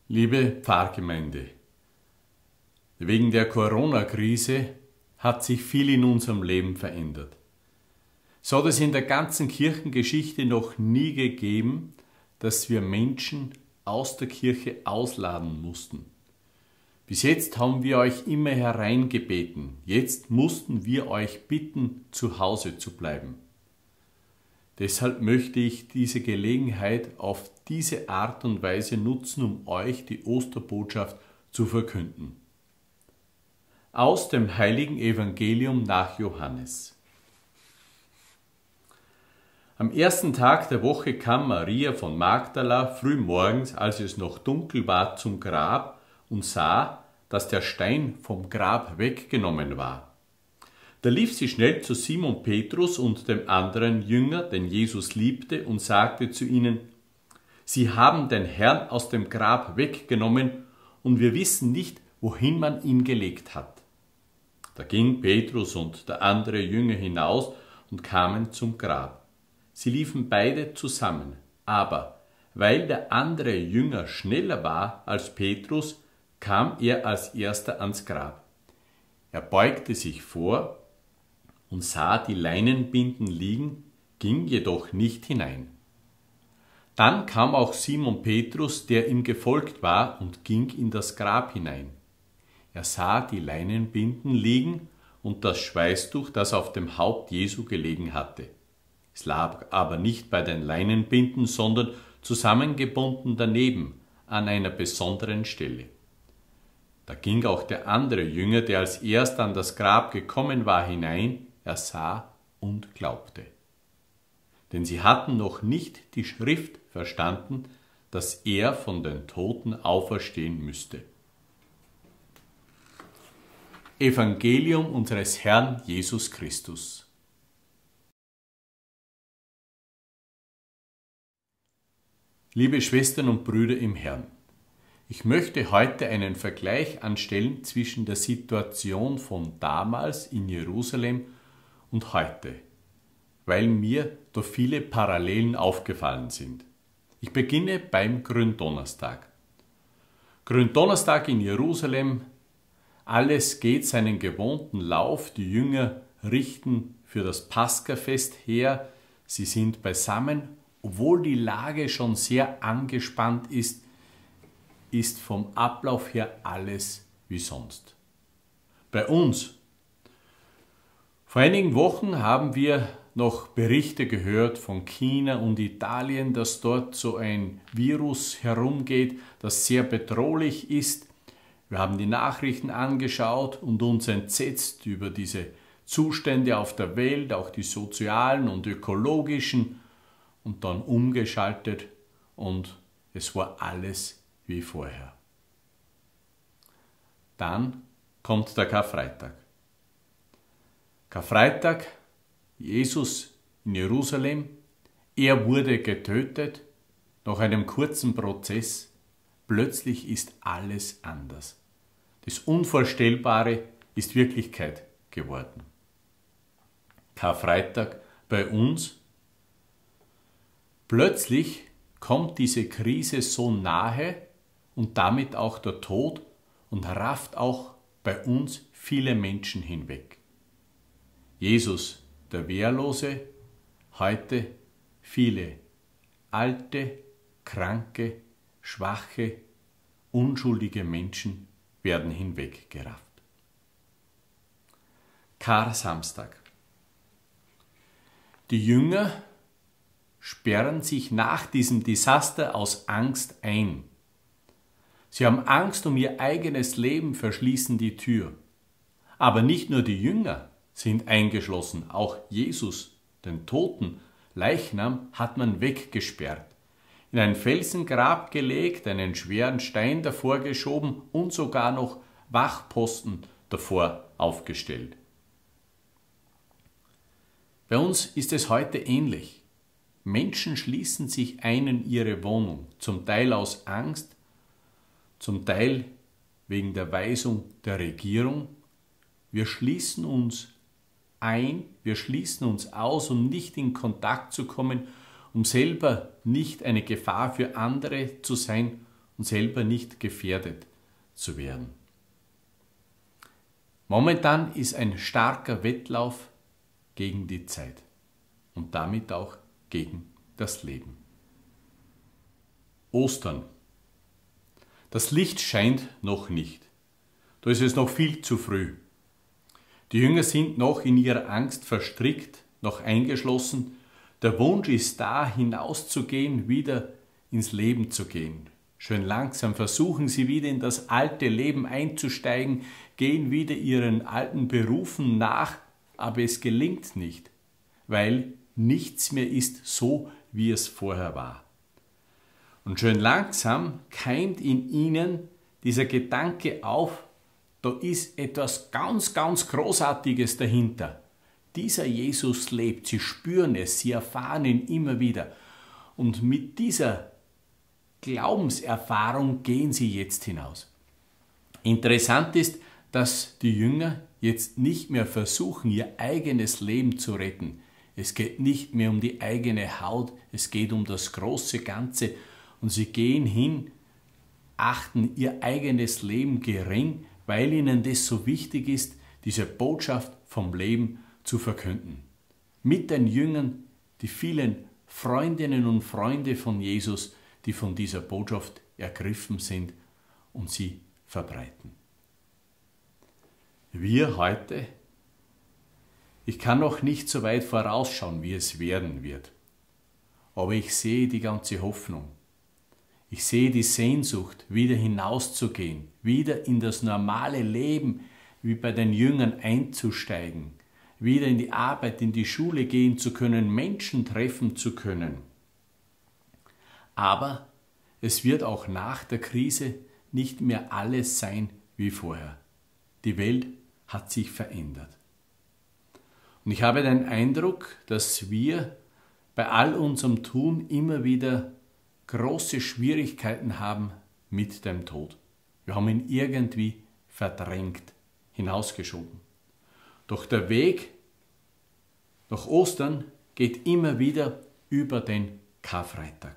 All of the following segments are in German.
Liebe Pfarrgemeinde, wegen der Corona-Krise hat sich viel in unserem Leben verändert. So hat es in der ganzen Kirchengeschichte noch nie gegeben, dass wir Menschen aus der Kirche ausladen mussten. Bis jetzt haben wir euch immer hereingebeten, jetzt mussten wir euch bitten, zu Hause zu bleiben. Deshalb möchte ich diese Gelegenheit auf diese Art und Weise nutzen, um euch die Osterbotschaft zu verkünden. Aus dem heiligen Evangelium nach Johannes. Am ersten Tag der Woche kam Maria von Magdala früh morgens, als es noch dunkel war, zum Grab und sah, dass der Stein vom Grab weggenommen war. Da lief sie schnell zu Simon Petrus und dem anderen Jünger, den Jesus liebte, und sagte zu ihnen: Sie haben den Herrn aus dem Grab weggenommen, und wir wissen nicht, wohin man ihn gelegt hat. Da ging Petrus und der andere Jünger hinaus und kamen zum Grab. Sie liefen beide zusammen, aber weil der andere Jünger schneller war als Petrus, kam er als erster ans Grab. Er beugte sich vor und sah die Leinenbinden liegen, ging jedoch nicht hinein. Dann kam auch Simon Petrus, der ihm gefolgt war, und ging in das Grab hinein. Er sah die Leinenbinden liegen und das Schweißtuch, das auf dem Haupt Jesu gelegen hatte. Es lag aber nicht bei den Leinenbinden, sondern zusammengebunden daneben, an einer besonderen Stelle. Da ging auch der andere Jünger, der als erst an das Grab gekommen war, hinein. Er sah und glaubte. Denn sie hatten noch nicht die Schrift verstanden, dass er von den Toten auferstehen müsste. Evangelium unseres Herrn Jesus Christus. Liebe Schwestern und Brüder im Herrn, ich möchte heute einen Vergleich anstellen zwischen der Situation von damals in Jerusalem und heute, weil mir da viele Parallelen aufgefallen sind. Ich beginne beim Gründonnerstag. Gründonnerstag in Jerusalem, alles geht seinen gewohnten Lauf, die Jünger richten für das Paschafest her, sie sind beisammen, obwohl die Lage schon sehr angespannt ist vom Ablauf her alles wie sonst. Bei uns. Vor einigen Wochen haben wir noch Berichte gehört von China und Italien, dass dort so ein Virus herumgeht, das sehr bedrohlich ist. Wir haben die Nachrichten angeschaut und uns entsetzt über diese Zustände auf der Welt, auch die sozialen und ökologischen, und dann umgeschaltet und es war alles wie vorher. Dann kommt der Karfreitag. Karfreitag, Jesus in Jerusalem, er wurde getötet, nach einem kurzen Prozess, plötzlich ist alles anders. Das Unvorstellbare ist Wirklichkeit geworden. Karfreitag bei uns, plötzlich kommt diese Krise so nahe und damit auch der Tod und rafft auch bei uns viele Menschen hinweg. Jesus, der Wehrlose, heute viele alte, kranke, schwache, unschuldige Menschen werden hinweggerafft. Kar-Samstag. Die Jünger sperren sich nach diesem Desaster aus Angst ein. Sie haben Angst um ihr eigenes Leben, verschließen die Tür. Aber nicht nur die Jünger sind eingeschlossen, auch Jesus, den toten Leichnam, hat man weggesperrt, in ein Felsengrab gelegt, einen schweren Stein davor geschoben und sogar noch Wachposten davor aufgestellt. Bei uns ist es heute ähnlich. Menschen schließen sich ein in ihre Wohnung, zum Teil aus Angst, zum Teil wegen der Weisung der Regierung. Wir schließen uns ein, wir schließen uns aus, um nicht in Kontakt zu kommen, um selber nicht eine Gefahr für andere zu sein und selber nicht gefährdet zu werden. Momentan ist ein starker Wettlauf gegen die Zeit und damit auch gegen das Leben. Ostern. Das Licht scheint noch nicht. Da ist es noch viel zu früh. Die Jünger sind noch in ihrer Angst verstrickt, noch eingeschlossen. Der Wunsch ist da, hinauszugehen, wieder ins Leben zu gehen. Schön langsam versuchen sie wieder in das alte Leben einzusteigen, gehen wieder ihren alten Berufen nach, aber es gelingt nicht, weil nichts mehr ist so, wie es vorher war. Und schön langsam keimt in ihnen dieser Gedanke auf, da ist etwas ganz, ganz Großartiges dahinter. Dieser Jesus lebt, sie spüren es, sie erfahren ihn immer wieder. Und mit dieser Glaubenserfahrung gehen sie jetzt hinaus. Interessant ist, dass die Jünger jetzt nicht mehr versuchen, ihr eigenes Leben zu retten. Es geht nicht mehr um die eigene Haut, es geht um das große Ganze. Und sie gehen hin, achten ihr eigenes Leben gering, weil ihnen das so wichtig ist, diese Botschaft vom Leben zu verkünden. Mit den Jüngern, die vielen Freundinnen und Freunde von Jesus, die von dieser Botschaft ergriffen sind und sie verbreiten. Wir heute, ich kann noch nicht so weit vorausschauen, wie es werden wird, aber ich sehe die ganze Hoffnung. Ich sehe die Sehnsucht, wieder hinauszugehen, wieder in das normale Leben, wie bei den Jüngern einzusteigen, wieder in die Arbeit, in die Schule gehen zu können, Menschen treffen zu können. Aber es wird auch nach der Krise nicht mehr alles sein wie vorher. Die Welt hat sich verändert. Und ich habe den Eindruck, dass wir bei all unserem Tun immer wieder große Schwierigkeiten haben mit dem Tod. Wir haben ihn irgendwie verdrängt, hinausgeschoben. Doch der Weg nach Ostern geht immer wieder über den Karfreitag.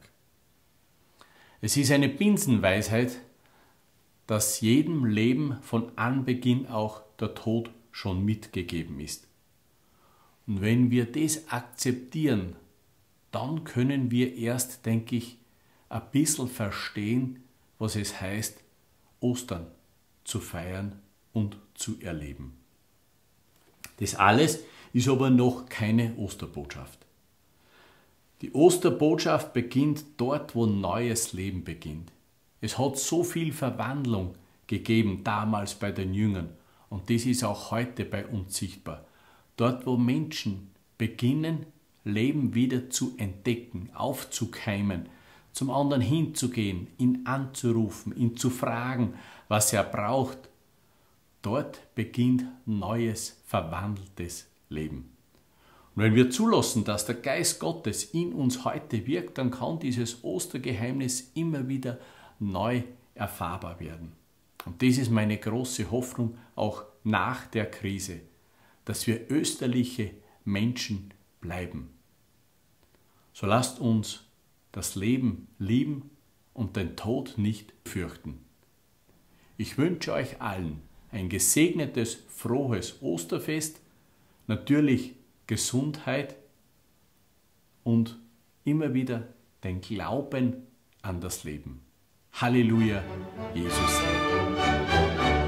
Es ist eine Binsenweisheit, dass jedem Leben von Anbeginn auch der Tod schon mitgegeben ist. Und wenn wir das akzeptieren, dann können wir erst, denke ich, ein bisschen verstehen, was es heißt, Ostern zu feiern und zu erleben. Das alles ist aber noch keine Osterbotschaft. Die Osterbotschaft beginnt dort, wo neues Leben beginnt. Es hat so viel Verwandlung gegeben damals bei den Jüngern und das ist auch heute bei uns sichtbar. Dort, wo Menschen beginnen, Leben wieder zu entdecken, aufzukeimen, zum anderen hinzugehen, ihn anzurufen, ihn zu fragen, was er braucht, dort beginnt neues, verwandeltes Leben. Und wenn wir zulassen, dass der Geist Gottes in uns heute wirkt, dann kann dieses Ostergeheimnis immer wieder neu erfahrbar werden. Und das ist meine große Hoffnung auch nach der Krise, dass wir österliche Menschen bleiben. So lasst uns das Leben lieben und den Tod nicht fürchten. Ich wünsche euch allen ein gesegnetes, frohes Osterfest, natürlich Gesundheit und immer wieder den Glauben an das Leben. Halleluja, Jesus sei.